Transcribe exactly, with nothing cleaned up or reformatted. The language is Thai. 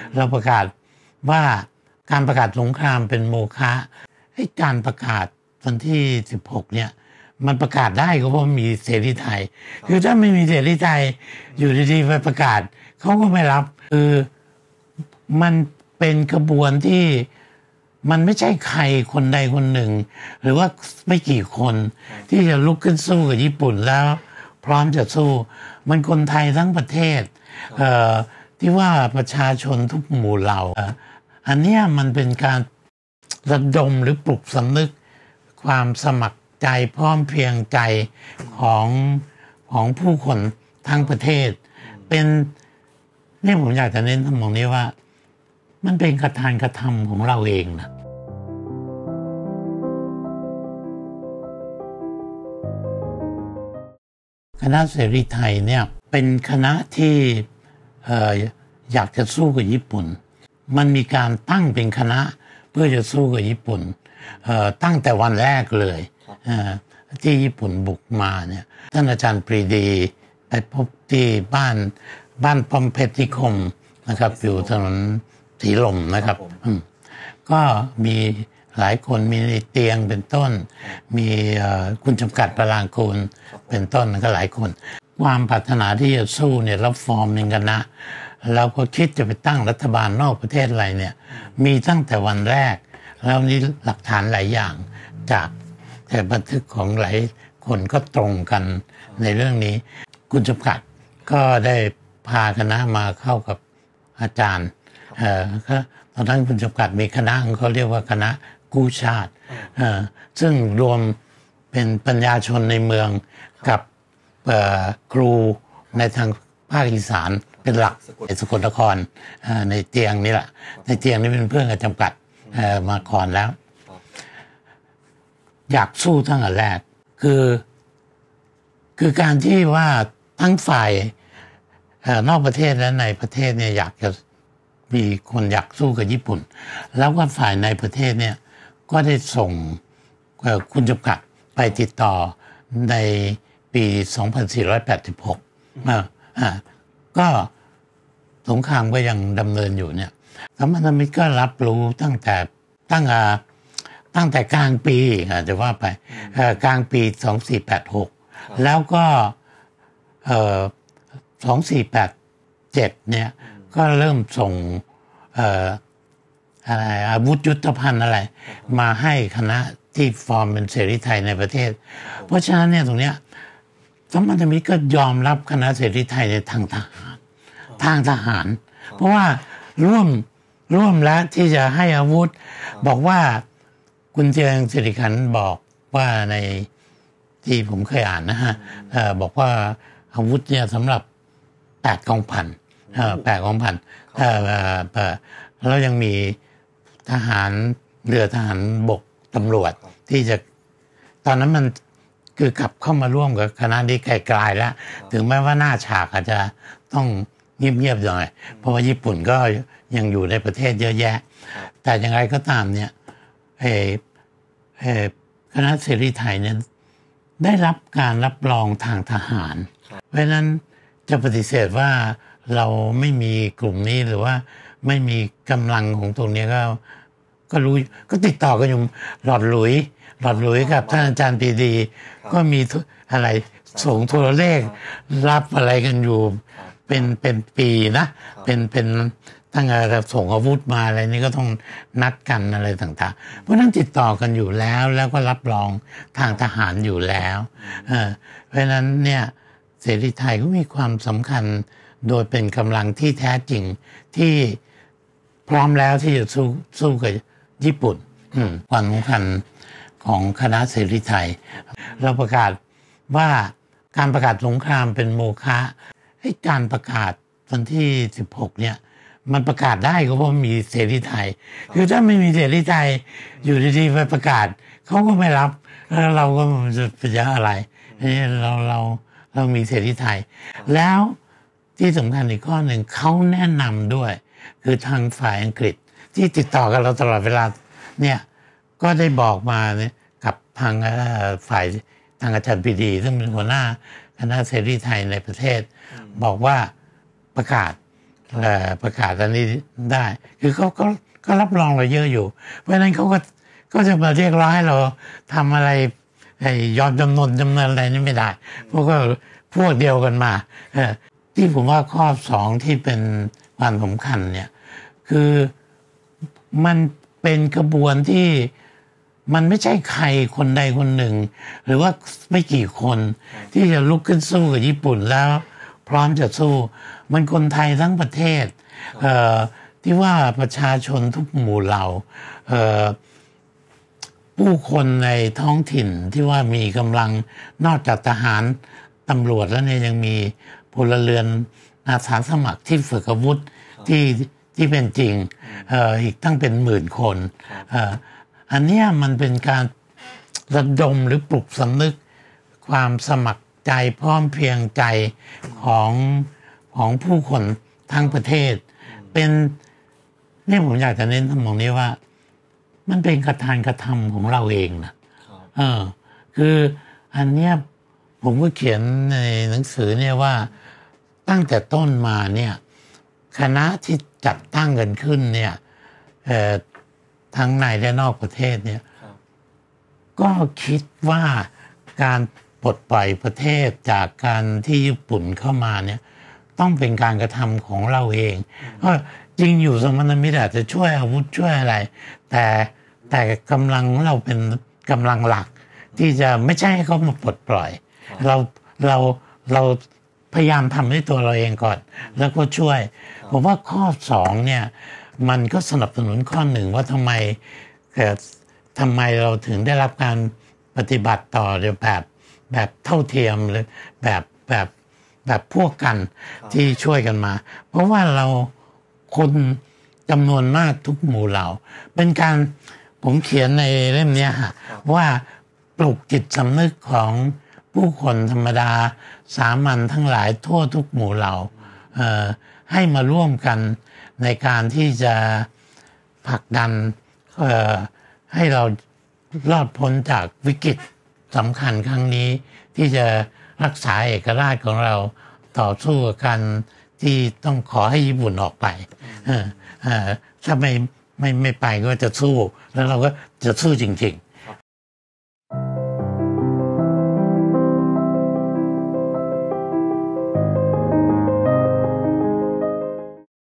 เราประกาศว่าการประกาศสงครามเป็นโมฆะให้การประกาศวันที่สิบหกเนี่ยมันประกาศได้ก็เพราะมีเสรีไทยคือถ้าไม่มีเสรีไทยอยู่ดีๆไปประกาศเขาก็ไม่รับคือมันเป็นกระบวนที่มันไม่ใช่ใครคนใดคนหนึ่งหรือว่าไม่กี่คนที่จะลุกขึ้นสู้กับญี่ปุ่นแล้วพร้อมจะสู้มันคนไทยทั้งประเทศเอ่อที่ว่าประชาชนทุกหมู่เหล่าอันเนี้ยมันเป็นการระดมหรือปลุกสำนึกความสมัครใจพร้อมเพรียงใจของของผู้คนทั้งประเทศเป็นนี่ผมอยากจะเน้นตรงนี้ว่ามันเป็นกระทานกระทำของเราเองนะคณะเสรีไทยเนี่ยเป็นคณะที่เอ่ออยากจะสู้กับญี่ปุ่นมันมีการตั้งเป็นคณะเพื่อจะสู้กับญี่ปุ่นเอ่อตั้งแต่วันแรกเลยเอ่อที่ญี่ปุ่นบุกมาเนี่ยท่านอาจารย์ปรีดีไปพบที่บ้านบ้านป้อมเพชรนิคมนะครับอยู่ถนนสีลมนะครับก็มีหลายคนมีเตียงเป็นต้นมีคุณจำกัดพลางกูลเป็นต้นก็หลายคนความปรารถนาที่จะสู้เนี่ยรับฟอร์มหนึ่งกันนะเราก็คิดจะไปตั้งรัฐบาลนอกประเทศอะไรเนี่ยมีตั้งแต่วันแรกแล้วนี่หลักฐานหลายอย่างจากแต่บันทึกของหลายคนก็ตรงกันในเรื่องนี้คุณจำกัดก็ได้พาคณะมาเข้ากับอาจารย์เอ่อตอนนั้นคุณจำกัดมีคณะเขาเรียกว่าคณะกู้ชาติเอ่อซึ่งรวมเป็นปัญญาชนในเมืองกับเอ่อครูในทางภาคอีสานเป็นหลักในสกลนครในเตียงนี่แหละในเตียงนี่เป็นเพื่อนกับจำกัดมาก่อนแล้วอยากสู้ตั้งแต่แรกคือคือการที่ว่าทั้งฝ่ายนอกประเทศและในประเทศเนี่ยอยากจะมีคนอยากสู้กับญี่ปุ่นแล้วก็ฝ่ายในประเทศเนี่ยก็ได้ส่งคุณจำกัดไปติดต่อในปีสองพันสี่ร้อยแปดสิบหกอ่าก็สงครามก็ยังดำเนินอยู่เนี่ยสมพันธมิตรก็รับรู้ตั้งแต่ตั้งอ่าตั้งแต่กลางปีอาจจะว่าไปกลางปีสองพันสี่ร้อยแปดสิบหกแล้วก็เอ่อสองพันสี่ร้อยแปดสิบเจ็ดเนี่ยก็เริ่มส่งเอ่ออะไรอาวุธยุทโธภัณฑ์อะไรมาให้คณะที่ฟอร์มเป็นเสรีไทยในประเทศเพราะฉะนั้นเนี่ยตรงเนี้ยสมพันธมิตรก็ยอมรับคณะเสรีไทยในทางทหารทางทหารเพราะว่าร่วมร่วมแล้วที่จะให้อาวุธบอกว่าคุณเจียงสิริขันธ์บอกว่าในที่ผมเคยอ่านนะฮะบอกว่าอาวุธเนี่ยสำหรับแปดกองพันแปดกองพันแล้วยังมีทหารเรือทหารบกตำรวจที่จะตอนนั้นมันคือกลับเข้ามาร่วมกับคณะนี้ไกลๆแล้วถึงแม้ว่าหน้าฉากอาจจะต้องเงียบๆหน่อยเพราะว่าญี่ปุ่นก็ยังอยู่ในประเทศเยอะแยะแต่อย่างไรก็ตามเนี่ยคณะเสรีไทยเนี่ยได้รับการรับรองทางทหารเพราะฉะนั้นจะปฏิเสธว่าเราไม่มีกลุ่มนี้หรือว่าไม่มีกำลังของตรงนี้ก็ก็รู้ก็ติดต่อกันอยู่หลอดหลุยหลอดหลุยกับท่านอาจารย์ปรีดีก็มีอะไรส่งโทรเลขรับอะไรกันอยู่เป็นเป็นปีนะเป็นเป็นตั้งแต่ส่งอาวุธมาอะไรนี่ก็ต้องนัดกันอะไรต่างๆเพราะนั้นติดต่อกันอยู่แล้วแล้วก็รับรองทางทหารอยู่แล้วเออเพราะฉะนั้นเนี่ยเสรีไทยก็มีความสำคัญโดยเป็นกำลังที่แท้จริงที่พร้อมแล้วที่จะสู้สู้กับญี่ปุ่นความสำคัญของคณะเสรีไทยเราประกาศว่าการประกาศสงครามเป็นโมฆะให้การประกาศวันที่สิบหกเนี่ยมันประกาศได้ก็เพราะมีเสรีไทยคือถ้าไม่มีเสรีไทยอยู่ดีๆไปประกาศเขาก็ไม่รับแล้วเราก็จะเป็นอะไรนี่เราเราเรามีเสรีไทยแล้วที่สำคัญอีกข้อหนึ่งเขาแนะนำด้วยคือทางฝ่ายอังกฤษที่ติดต่อกับเราตลอดเวลาเนี่ยก็ได้บอกมาเนี่ยกับทางฝ่ายทางอาจารย์ปรีดีซึ่งเป็นหัวหน้าคณะเสรีไทยในประเทศบอกว่าประกาศประกาศอันนี้ได้คือเขาก็ก็รับรองเราเยอะอยู่เพราะฉะนั้นเขาก็ก็จะมาเรียกร้องให้เราทำอะไรไอ้ยอมจำนวนจำนวนอะไรนี่ไม่ได้เพราะก็พวกเดียวกันมาที่ผมว่าข้อสองที่เป็นความสำคัญเนี่ยคือมันเป็นกระบวนที่มันไม่ใช่ใครคนใดคนหนึ่งหรือว่าไม่กี่คนที่จะลุกขึ้นสู้กับญี่ปุ่นแล้วพร้อมจะสู้มันคนไทยทั้งประเทศที่ว่าประชาชนทุกหมู่เหล่าผู้คนในท้องถิ่นที่ว่ามีกำลังนอกจากทหารตำรวจแล้วเนี่ยยังมีพลเรือนอาสาสมัครที่ฝึกอาวุธที่ที่เป็นจริง อ, อีกตั้งเป็นหมื่นคน อ, อันนี้มันเป็นการระดมหรือปลุกสำนึกความสมัครใจพร้อมเพรียงใจของของผู้คนทั้งประเทศเป็นนี่ผมอยากจะเน้นตรงนี้ว่ามันเป็นกระทานกระทำของเราเองนะเออคืออันเนี้ยผมก็เขียนในหนังสือเนี่ยว่าตั้งแต่ต้นมาเนี่ยคณะที่จัดตั้งกันขึ้นเนี่ยทั้งในและนอกประเทศเนี่ยก็คิดว่าการปลดปล่อยประเทศจากการที่ญี่ปุ่นเข้ามาเนี่ยต้องเป็นการกระทำของเราเองก็จริงอยู่สมรมิตรอาจจะช่วยอาวุธช่วยอะไรแต่แต่กำลังของเราเป็นกำลังหลักที่จะไม่ใช่ให้เขามาปลดปล่อยเราเราเราพยายามทำด้วยตัวเราเองก่อนแล้วก็ช่วยผมว่าข้อสองเนี่ยมันก็สนับสนุนข้อหนึ่งว่าทำไมเกิดทำไมเราถึงได้รับการปฏิบัติต่อแบบแบบเท่าเทียมหรือแบบแบบแบบพวกกันที่ช่วยกันมาเพราะว่าเราคนจำนวนมากทุกหมู่เหล่าเป็นการผมเขียนในเล่มนี้ฮะว่าปลุกจิตสำนึกของผู้คนธรรมดาสามัญทั้งหลายทั่วทุกหมู่เหล่าให้มาร่วมกันในการที่จะผลักดันให้เรารอดพ้นจากวิกฤตสำคัญครั้งนี้ที่จะรักษาเอกราชของเราต่อสู้กับการที่ต้องขอให้ญี่ปุ่นออกไปถ้าไม่ไม่ไม่ไปก็จะสู้แล้วเราก็จะสู้จริงๆ